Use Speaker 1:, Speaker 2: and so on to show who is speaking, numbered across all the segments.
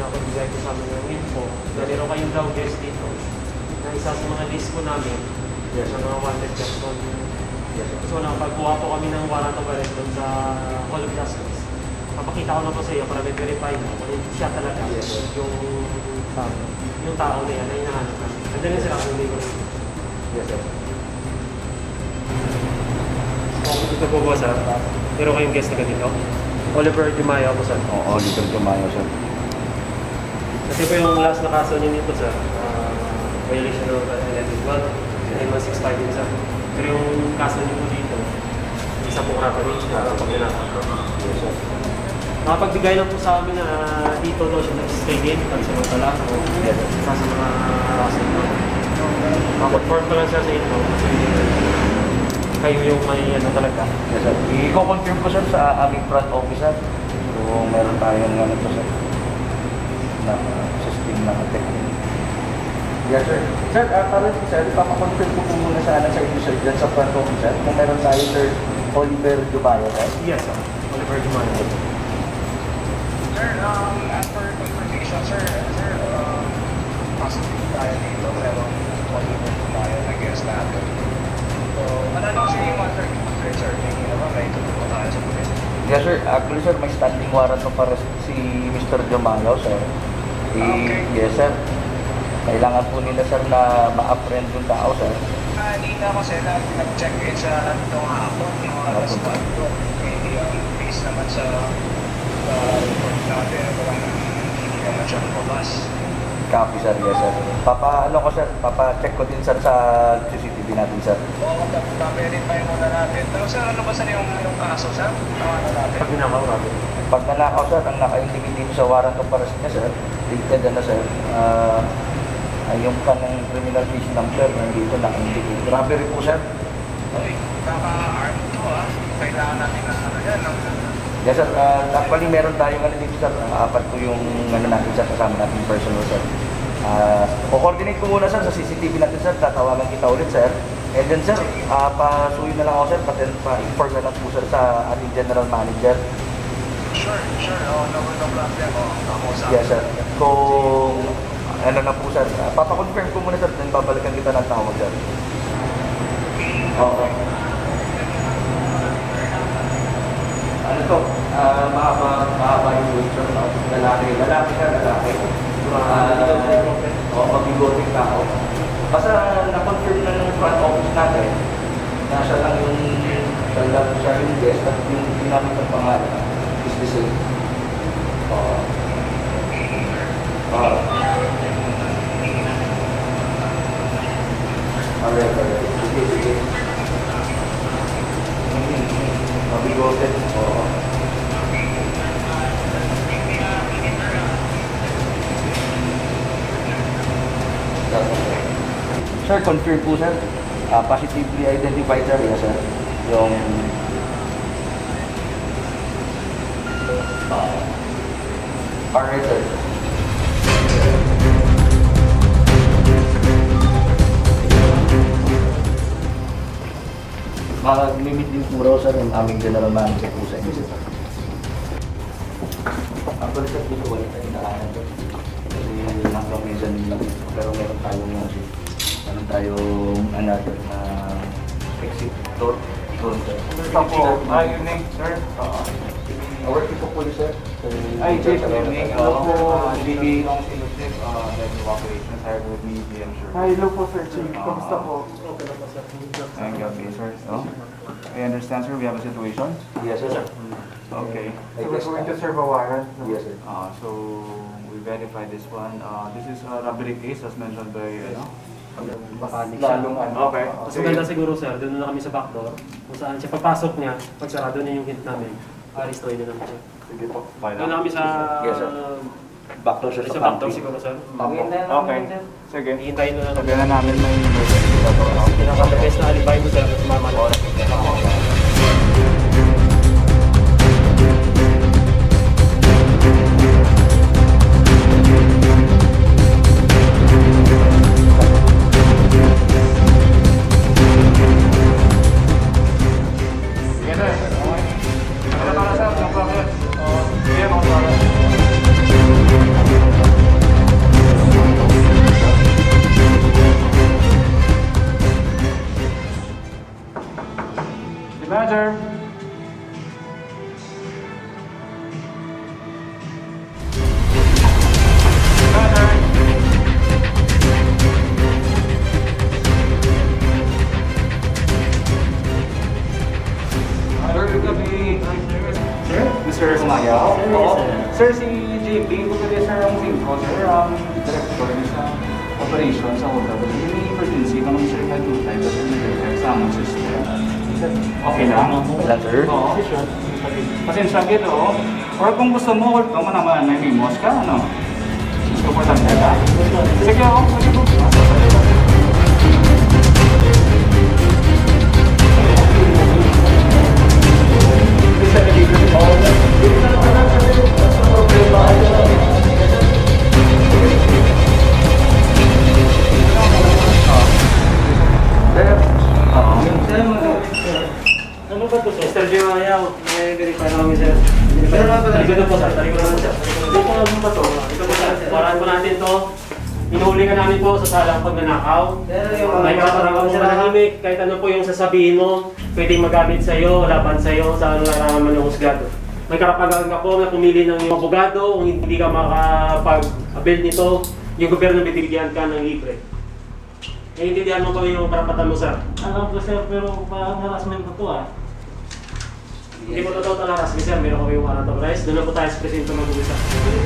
Speaker 1: napagbigay ko sa amin ng info na meron kayong daw guest dito na isa sa mga list ko namin sa mga wanted person. So nakapagkuha po kami ng warrant of arrest doon sa Hall of Justice. Papakita ko na po sa iyo para may-verify mo kung siya talaga yung tao na yan na hinahanap namin. Ganda rin sila kung ko.
Speaker 2: Yes, sir.
Speaker 1: Okay, ito po ba, sir? Pero kayong guest na dito? Oliver Jumayo po, sir.
Speaker 2: Oo, Oliver Jumayo, sir.
Speaker 1: Kasi po yung last na kaso niyo dito, sir, violation of electric law, 9165 din, sir. Pero yung kaso niyo po dito, isa pong robbery, pag tinatapos.
Speaker 2: Yes, sir.
Speaker 1: Nakapagbigay lang po sa amin na dito daw siya nag-stay din, pagsamantala.
Speaker 2: Yes, sir.
Speaker 1: Isa sa mga harassment mo. Makakonform ko lang siya sa ito. Kasi kayo yung may ano talaga.
Speaker 2: Yes, sir. I-confirm ko, sir, sa aming front officer. So, meron tayong ano po, sir, na system na attack. Yes, sir. Sir, parang sir, ipapakonfirm ko po muna sana sa inyo, sir, dyan sa front officer. Kung meron tayo, sir, Oliver Jumayo, right?
Speaker 1: Yes, sir. Oliver Jumayo.
Speaker 3: Sir, as per confirmation, sir, positive tayo dito, pero Oliver tayo nag-guess natin. So, ano sir yung sir, tingin naman may tutulong tayo sa police.
Speaker 2: Yes, sir. Actually, sir, may standing warrant of arrest si Mr. Jumayo, sir.
Speaker 3: Okay.
Speaker 2: Yes, sir. Kailangan po nila, sir, na ma-apprehend yung tao, sir.
Speaker 3: Kanina kasi nag-check in sa itong hapon, yung alas 4. Hindi yung base naman sa report natin, parang hindi naman siya lumabas.
Speaker 2: Copy, sir. Yes, sir. Papa-check ko din, sir, sa CCTV natin, sir.
Speaker 3: Oo, verify muna natin. Pero sir, ano ba sir yung kaso, sir? Ano natin?
Speaker 1: Pag ginagawa natin.
Speaker 2: Pag nanakaw, sir, ang naka-indicate dito sa warrant of arrest niya, sir, dated, ano, sir, ay yung kanang criminal case number nandito naka-indicate. Robbery po, sir.
Speaker 3: Uy, kaka-arm to kailangan natin na ano yan.
Speaker 2: Yes, sir. Actually, meron tayong ano dito, sir. Apat po yung ano natin, sir, kasama natin personal, sir. Co-coordinate ko muna, sir, sa CCTV natin, sir. Tatawagan kita ulit, sir. And then, sir, pasuyin na lang ako, sir. Pa-inform na lang po, sir, sa ating general manager.
Speaker 3: Sure. No problem. Ako sa
Speaker 2: Yes, sir. Kung ano na po, sir. Papakonfirm ko muna, sir. Then babalikan kita ng tawag, sir. Oo. Ano to? Mahaba yung wait, sir. Lalaki, sir, lalaki. Mabigoting tao. Basta na-confirm na ng front office natin na siya lang yung guest at yung ginamit ng pangalan is the same. Alright. Sige. Mabigotin. Oo. Sir, confirm po, sir. Positively identified, sir. Yes, sir. Yung alright, sir. Mag-limit din po raw, sir, yung aming general manager po sa inyo, sir. Actually, sir, dito wala tayong nakahan, sir. Kasi hanggang minsan lang. Pero meron tayong another na exit door. Sir.
Speaker 3: evening, sir.
Speaker 2: Our people po, sir.
Speaker 3: Ay, good evening. Hello po, DB Long Sinusip, Operations, hired with me, DM Sure.
Speaker 4: Hi, hello po, Sir Chief. Kamusta po?
Speaker 1: Okay na po, sir.
Speaker 3: Thank you, sir. I understand, sir, we have a situation.
Speaker 2: Yes, sir.
Speaker 3: Okay.
Speaker 4: So we're going to serve a warrant. No?
Speaker 2: Yes, sir.
Speaker 3: So, we verified this one. This is a robbery case as mentioned by,
Speaker 1: Mechanic siya.
Speaker 3: Okay.
Speaker 1: Mas maganda siguro, sir, doon na kami sa backdoor. Kung saan siya papasok niya, pag sarado na yung hint namin, aristoy na naman siya.
Speaker 3: Sige po. Fine.
Speaker 1: Doon na kami sa...
Speaker 2: Yes, sir. Backdoor, sir,
Speaker 1: Sa
Speaker 2: sa
Speaker 1: backdoor
Speaker 2: camping.
Speaker 1: siguro, sir.
Speaker 3: Okay. Sige.
Speaker 1: Hihintayin na lang.
Speaker 3: Sabihan na namin may
Speaker 1: Pinaka-best na alibay mo, sir, at mamala.
Speaker 3: Sige, sir. Okay. Ano na para, sir? No problem. Sige, no problem.
Speaker 5: Sir, si JP, kung pwede sir ang info, sir, ang director niya sa operation sa hotel. May emergency, kung sir na 2 times, sir, nag-effect sa among system. Okay lang?
Speaker 2: Wala, sir.
Speaker 5: Oo. Pasensya kita, oh. Or kung gusto mo, hold mo naman, may mimos ka, ano? Gusto mo lang nila? Sige, oh. Sige po.
Speaker 1: Ano ba ito? Mr. J. Mayaw, may verify na kami, sir. Talikod na po, sir. Talikod na po, sir. Dito ano ba ito? Talikod na, sir. Waraan po natin ito. Inuhuli ka namin po sa salang pagnanakaw. May katarang mo manahimik. Kahit ano po yung sasabihin mo, pwedeng magamit sa iyo, laban sa iyo, sa nararamdaman ng husgado. May karapatan ka po na pumili ng iyong abogado. Kung hindi ka makapag-avail nito, yung gobyerno bibigyan ka ng libre. Naiintindihan mo ba yung karapatan mo, sir?
Speaker 6: Alam ko sir, pero parang harassment ko to ah.
Speaker 1: Hindi mo totoo talaras, sir. Meron kami yung warrant of arrest. Doon na po tayo sa presinto mag-uusap.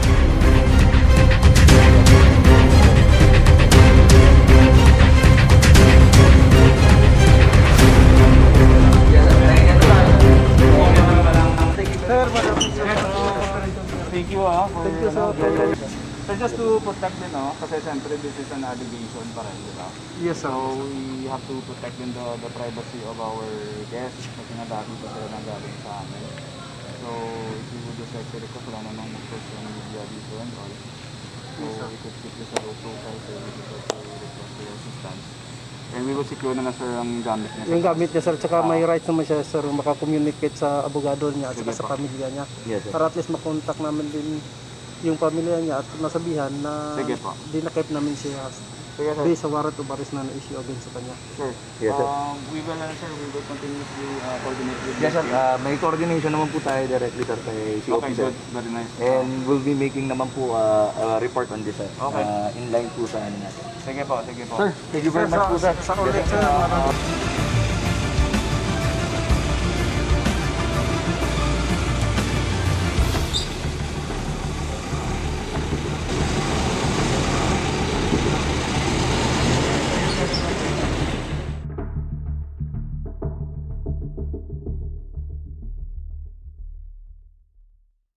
Speaker 5: Thank you, ah. Thank you, sir. So just to protect din, no? Kasi siyempre this is an allegation pa rin, di ba?
Speaker 4: Yes, sir.
Speaker 5: So we have to protect din the privacy of our guests kasi nga dati pa sila nanggaling sa amin. So if you would just like to request, wala namang social media dito and all. So we could keep this a low profile so we could also request your assistance. And we will secure na sir ang gamit niya.
Speaker 4: Yung gamit niya, sir, tsaka may rights naman siya, sir, makakommunicate sa abogado niya at saka sa pamilya niya.
Speaker 2: Yes, sir.
Speaker 4: Para at least makontak namin din yung pamilya niya at nasabihan na
Speaker 5: Sige po.
Speaker 4: dinakip namin siya
Speaker 5: Sige sir.
Speaker 4: based sa warrant of arrest na na-issue against sa kanya.
Speaker 5: Sure.
Speaker 2: Yes, sir.
Speaker 5: We will continuously coordinate with
Speaker 2: Yes, sir.
Speaker 5: you.
Speaker 2: May coordination naman po tayo directly, sir, kay si
Speaker 5: Okay,
Speaker 2: officer.
Speaker 5: good. Very nice.
Speaker 2: And we'll be making naman po a report on this, sir.
Speaker 5: Okay.
Speaker 2: In line po sa ano natin.
Speaker 5: Sige po, sige po.
Speaker 2: Sir, thank you very much po, sir.
Speaker 4: Sa ulit, sir.